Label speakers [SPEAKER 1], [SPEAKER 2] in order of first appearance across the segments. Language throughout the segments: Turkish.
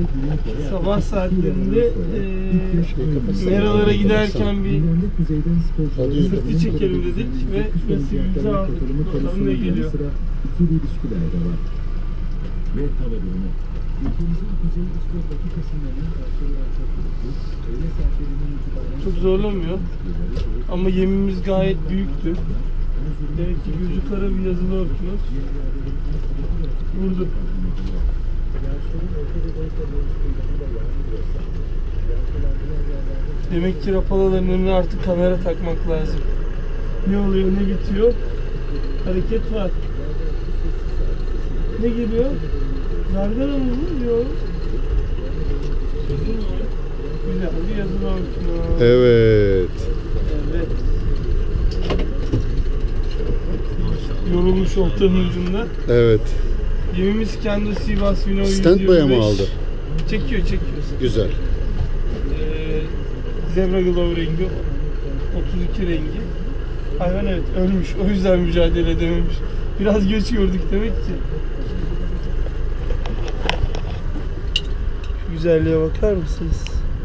[SPEAKER 1] Sabah saatlerinde meralara giderken bir sırtı çekelim dedik ve nasibimizi aldık. Bakalım ne geliyor.
[SPEAKER 2] Ve hava durumu. Ülkemizin kuzey üst ve batı kesimlerinin karşı olan çok bulutlu, öğle saatlerinden itibaren
[SPEAKER 1] çok zorlamıyor ama yemimiz gayet büyüktü. Demek ki gözü kara bir yazılı örtüyoruz. Vurdu. Demek ki rapalaların önüne artık kamera takmak lazım. Ne oluyor, ne bitiyor? Hareket var. Ne geliyor? Zargana mı bu? Yok. Güzel bir yazılı örtü.
[SPEAKER 3] Evet.
[SPEAKER 1] Evet. Yorulmuş oltanın ucunda.
[SPEAKER 3] Evet.
[SPEAKER 1] Gemimiz kendi Sivas Vino 125.
[SPEAKER 3] Standby'a mı aldı?
[SPEAKER 1] Çekiyor.
[SPEAKER 3] Güzel.
[SPEAKER 1] Zebra Glow rengi, 32 rengi. Hayvan evet ölmüş, o yüzden mücadele edememiş. Biraz geç gördük demek ki. Şu güzelliğe bakar mısınız?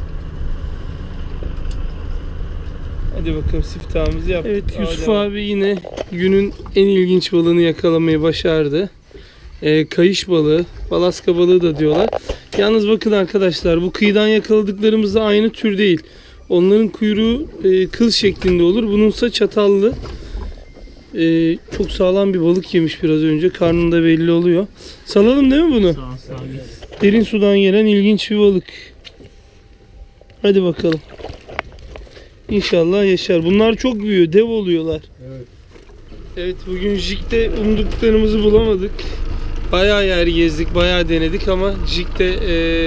[SPEAKER 1] Hadi bakalım siftahımızı yaptık. Evet, Yusuf abi yine günün en ilginç balığını yakalamayı başardı. Kayış balığı, balaska balığı da diyorlar. Yalnız bakın arkadaşlar, bu kıyıdan yakaladıklarımız da aynı tür değil. Onların kuyruğu kıl şeklinde olur. Bununsa çatallı. Çok sağlam bir balık yemiş biraz önce. Karnında belli oluyor. Salalım değil mi bunu? Sağ. Derin sudan gelen ilginç bir balık. Hadi bakalım. İnşallah yaşar. Bunlar çok büyüyor. Dev oluyorlar. Evet, bugün jig'de umduklarımızı bulamadık. Bayağı yer gezdik, bayağı denedik ama jig'de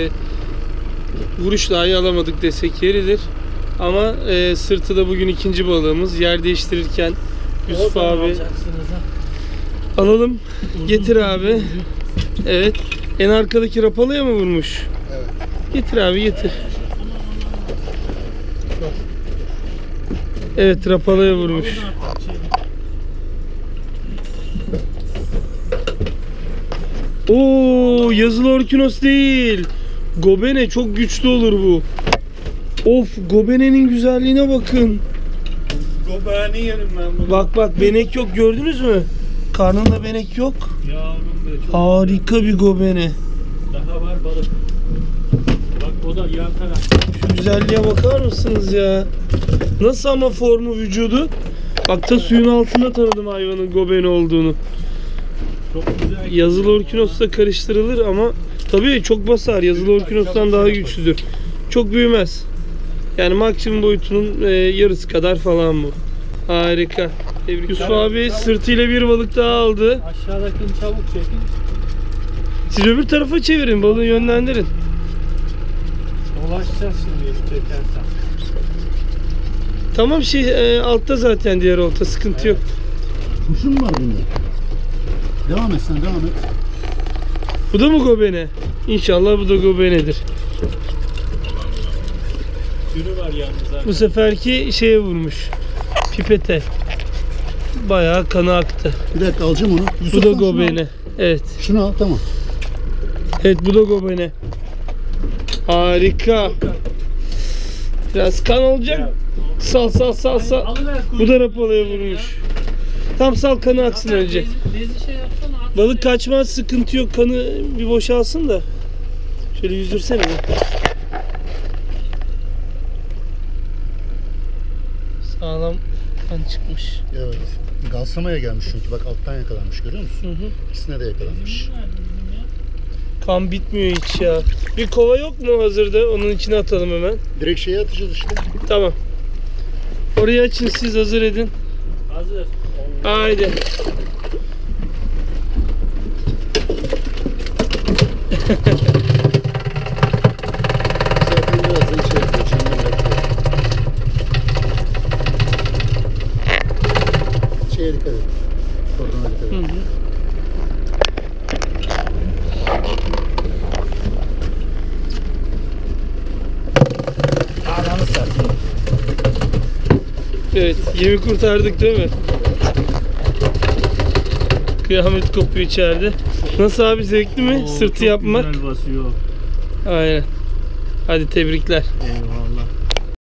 [SPEAKER 1] vuruş dahi alamadık desek yeridir. Ama sırtı da bugün ikinci balığımız. Yer değiştirirken Yusuf abi alalım. Getir abi. Evet. En arkadaki rapalıya mı vurmuş?
[SPEAKER 3] Evet.
[SPEAKER 1] Getir abi, getir. Evet, rapalıya vurmuş. Oo, yazılı orkinos değil. Gobene çok güçlü olur bu. Of, gobenenin güzelliğine bakın.
[SPEAKER 2] Gobani yerim ben bunu.
[SPEAKER 1] Bak benek yok, gördünüz mü? Karnında benek yok.
[SPEAKER 2] Yavrum be, çok
[SPEAKER 1] Harika bir gobene.
[SPEAKER 2] daha var balık. Bak o da yan taraf.
[SPEAKER 1] Şu güzelliğe bakar mısınız ya? Nasıl ama formu, vücudu? Bak da suyun altında tanıdım hayvanın gobene olduğunu.
[SPEAKER 2] Çok güzel.
[SPEAKER 1] Yazılı orkinosla karıştırılır ama tabii çok basar. Yazılı orkinostan daha güçlüdür. Çok büyümez. Yani maksimum boyutunun yarısı kadar falan bu. Harika. Yusuf abi sırtıyla bir balık daha aldı.
[SPEAKER 2] Aşağıdakini çabuk çekin.
[SPEAKER 1] Siz öbür tarafa çevirin, balığı yönlendirin.
[SPEAKER 2] Dolaşacağız şimdi çekersen.
[SPEAKER 1] Tamam, altta zaten diğer olta, sıkıntı yok.
[SPEAKER 3] Kuşun mu var bunda? Devam et sen, devam et.
[SPEAKER 1] Bu da mı gobene? İnşallah bu da gobenedir.
[SPEAKER 2] Sürü var yalnız abi.
[SPEAKER 1] Bu seferki şeye vurmuş. Pipete. Bayağı kanı aktı.
[SPEAKER 3] Bir dakika, alacağım onu.
[SPEAKER 1] Bu
[SPEAKER 3] Yusuf,
[SPEAKER 1] da
[SPEAKER 3] sen şunu al.
[SPEAKER 1] gobene. Evet.
[SPEAKER 3] Şunu al, tamam.
[SPEAKER 1] Evet, bu da gobene. Harika. Biraz kan olacak. Sal. Bu da rapalıya vurmuş. Tam sal, kanı aksın önce.
[SPEAKER 2] Bezi şey yapsana.
[SPEAKER 1] Balık kaçmaz, sıkıntı yok. Kanı bir boşalsın da. Şöyle yüzdürsene. Sağlam kan çıkmış.
[SPEAKER 3] Evet. Galsama'ya gelmiş çünkü. Bak alttan yakalanmış, görüyor musun?
[SPEAKER 1] Hı hı.
[SPEAKER 3] İkisine de yakalanmış.
[SPEAKER 1] Kan bitmiyor hiç ya. Bir kova yok mu hazırda? Onun içine atalım hemen.
[SPEAKER 3] Direkt şeye atacağız işte.
[SPEAKER 1] Tamam. Orayı açın, siz hazır edin.
[SPEAKER 2] Hazır.
[SPEAKER 1] Haydi.
[SPEAKER 3] Zaten birazdan şey yapıyor. Çamur yapıyor. Şeye dikkat et. Kordona dikkat et.
[SPEAKER 1] Hı hı.
[SPEAKER 2] Ananı satayım.
[SPEAKER 1] Evet, yemi kurtardık değil mi? Kıyamet kopuyor içeride. Nasıl abi, zevkli mi? Sırtı
[SPEAKER 2] çok
[SPEAKER 1] yapmak.
[SPEAKER 2] Güzel basıyor.
[SPEAKER 1] Aynen. Hadi tebrikler.
[SPEAKER 3] Eyvallah.